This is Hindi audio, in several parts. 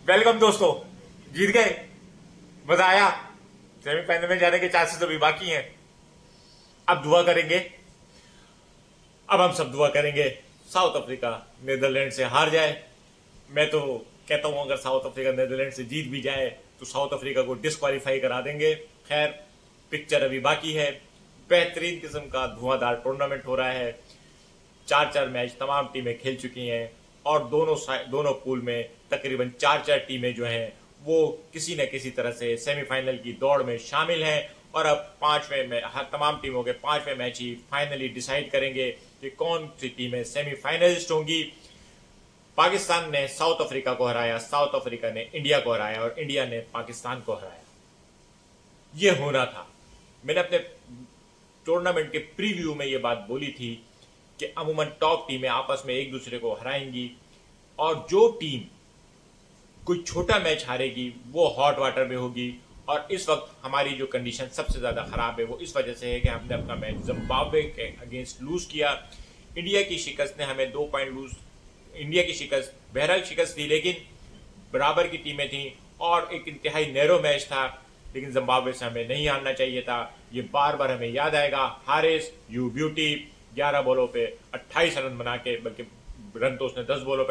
वेलकम दोस्तों, जीत गए, मजा आया। सेमीफाइनल में जाने के चांसेस अभी बाकी हैं। अब दुआ करेंगे, अब हम सब दुआ करेंगे साउथ अफ्रीका नीदरलैंड से हार जाए। मैं तो कहता हूं अगर साउथ अफ्रीका नीदरलैंड से जीत भी जाए तो साउथ अफ्रीका को डिस्क्वालीफाई करा देंगे। खैर, पिक्चर अभी बाकी है। बेहतरीन किस्म का धुआंधार टूर्नामेंट हो रहा है। 4-4 मैच तमाम टीमें खेल चुकी हैं और दोनों पूल में तकरीबन 4-4 टीमें जो हैं वो किसी न किसी तरह से सेमीफाइनल की दौड़ में शामिल हैं। और अब तमाम टीमों के 5वें मैच ही फाइनली डिसाइड करेंगे कि कौन सी टीमें सेमीफाइनलिस्ट होंगी। पाकिस्तान ने साउथ अफ्रीका को हराया, साउथ अफ्रीका ने इंडिया को हराया और इंडिया ने पाकिस्तान को हराया। यह होना था। मैंने अपने टूर्नामेंट के प्रीव्यू में यह बात बोली थी कि अमूमन टॉप टीमें आपस में एक दूसरे को हराएंगी और जो टीम कोई छोटा मैच हारेगी वो हॉट वाटर में होगी। और इस वक्त हमारी जो कंडीशन सबसे ज्यादा खराब है वो इस वजह से है कि हमने अपना मैच जिम्बाब्वे के अगेंस्ट लूज किया। इंडिया की शिकस्त ने हमें 2 पॉइंट लूज, इंडिया की शिकस्त बहरहाल शिकस्त थी लेकिन बराबर की टीमें थी और एक इंतहाई नैरो मैच था। लेकिन जिम्बाब्वे से हमें नहीं हारना चाहिए था। ये बार बार हमें याद आएगा। हारिस यू ब्यूटी 11 बॉलों पे 28 रन बना के, बल्कि रन तो उसने 10 बॉलों पे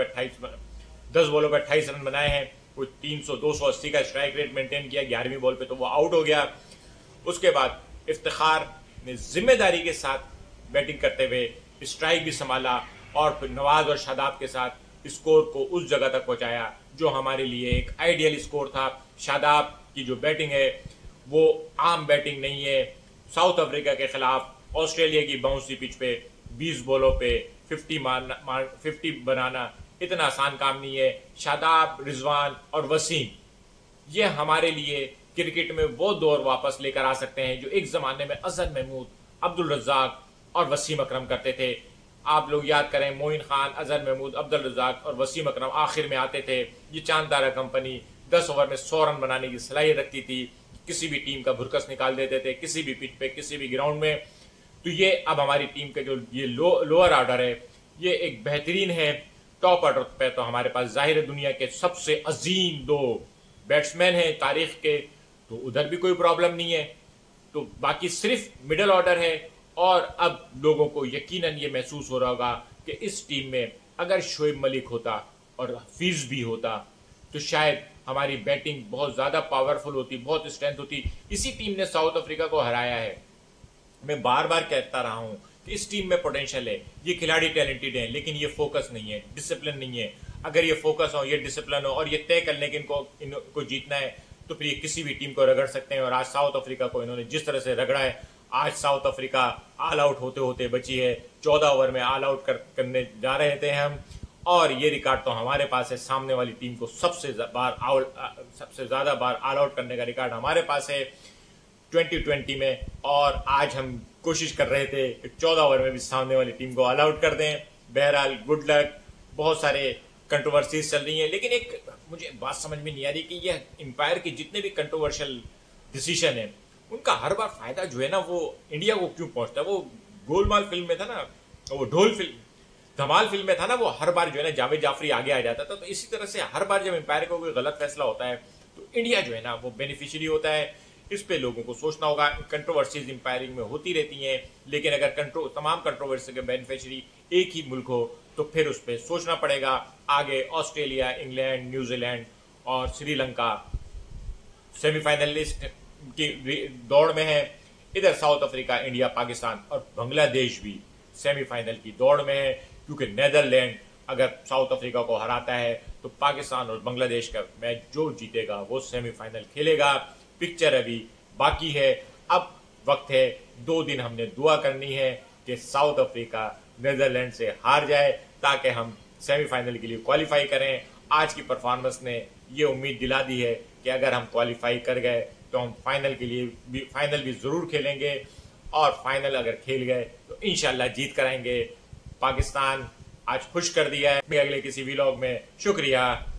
28 रन बनाए हैं। वो 300-280 का स्ट्राइक रेट मेंटेन किया। 11वीं बॉल पे तो वो आउट हो गया। उसके बाद इफ्तिखार ने जिम्मेदारी के साथ बैटिंग करते हुए स्ट्राइक भी संभाला और फिर नवाज और शादाब के साथ स्कोर को उस जगह तक पहुंचाया जो हमारे लिए एक आइडियल स्कोर था। शादाब की जो बैटिंग है वो आम बैटिंग नहीं है। साउथ अफ्रीका के खिलाफ ऑस्ट्रेलिया की बाउंसी पिच पे 20 बॉलों पे 50 बनाना इतना आसान काम नहीं है। शादाब, रिजवान और वसीम ये हमारे लिए क्रिकेट में वो दौर वापस लेकर आ सकते हैं जो एक जमाने में अजहर महमूद, अब्दुल रज्जाक और वसीम अकरम करते थे। आप लोग याद करें, मोइन खान, अजहर महमूद, अब्दुल रज्जाक और वसीम अकरम आखिर में आते थे। ये चांद तारा कंपनी 10 ओवर में 100 रन बनाने की सलाहियत रखती थी। किसी भी टीम का भुरकस निकाल देते थे, किसी भी पिच पे, किसी भी ग्राउंड में। तो ये अब हमारी टीम के जो ये लोअर ऑर्डर है ये एक बेहतरीन है। टॉप ऑर्डर पे तो हमारे पास जाहिर दुनिया के सबसे अजीम 2 बैट्समैन हैं तारीख के, तो उधर भी कोई प्रॉब्लम नहीं है। तो बाकी सिर्फ मिडिल ऑर्डर है। और अब लोगों को यकीनन ये महसूस हो रहा होगा कि इस टीम में अगर शोएब मलिक होता और हफीज भी होता तो शायद हमारी बैटिंग बहुत ज्यादा पावरफुल होती, बहुत स्ट्रेंथ होती। इसी टीम ने साउथ अफ्रीका को हराया है। मैं बार बार कहता रहा हूं कि इस टीम में पोटेंशियल है, ये खिलाड़ी टैलेंटेड हैं, लेकिन ये फोकस नहीं है, डिसिप्लिन नहीं है। अगर ये फोकस हो, ये डिसिप्लिन हो और ये तय कर लें कि इनको जीतना है तो फिर ये किसी भी टीम को रगड़ सकते हैं। और आज साउथ अफ्रीका को इन्होंने जिस तरह से रगड़ा है, आज साउथ अफ्रीका ऑल आउट होते होते बची है। 14 ओवर में ऑल आउट करने जा रहे थे हम, और ये रिकॉर्ड तो हमारे पास है। सामने वाली टीम को सबसे ज्यादा बार ऑल आउट करने का रिकॉर्ड हमारे पास है 2020 में। और आज हम कोशिश कर रहे थे कि 14 ओवर में भी सामने वाली टीम को ऑल आउट कर दें। बहरहाल गुड लक। बहुत सारे कंट्रोवर्सीज चल रही हैं, लेकिन एक मुझे बात समझ में नहीं आ रही कि यह एम्पायर के जितने भी कंट्रोवर्शियल डिसीजन है उनका हर बार फायदा जो है ना वो इंडिया को क्यों पहुंचता है। वो गोलमाल फिल्म में था ना, वो धमाल फिल्म में था ना, वो हर बार जो है ना जावेद जाफरी आगे आ जाता था। तो इसी तरह से हर बार जब एम्पायर को कोई गलत फैसला होता है तो इंडिया जो है ना वो बेनिफिशियरी होता है। इस पे लोगों को सोचना होगा। कंट्रोवर्सीज एम्पायरिंग में होती रहती हैं, लेकिन अगर तमाम कंट्रोवर्सी के बेनिफिशियरी एक ही मुल्क हो तो फिर उस पर सोचना पड़ेगा। आगे ऑस्ट्रेलिया, इंग्लैंड, न्यूजीलैंड और श्रीलंका सेमीफाइनलिस्ट की दौड़ में है। इधर साउथ अफ्रीका, इंडिया, पाकिस्तान और बांग्लादेश भी सेमीफाइनल की दौड़ में है, क्योंकि नेदरलैंड अगर साउथ अफ्रीका को हराता है तो पाकिस्तान और बांग्लादेश का मैच जो जीतेगा वो सेमीफाइनल खेलेगा। पिक्चर अभी बाकी है। अब वक्त है, 2 दिन हमने दुआ करनी है कि साउथ अफ्रीका नेदरलैंड से हार जाए ताकि हम सेमीफाइनल के लिए क्वालिफाई करें। आज की परफॉर्मेंस ने ये उम्मीद दिला दी है कि अगर हम क्वालिफाई कर गए तो हम फाइनल भी जरूर खेलेंगे, और फाइनल अगर खेल गए तो इंशाल्लाह जीत कराएंगे। पाकिस्तान आज खुश कर दिया है। अगले किसी व्लॉग में। शुक्रिया।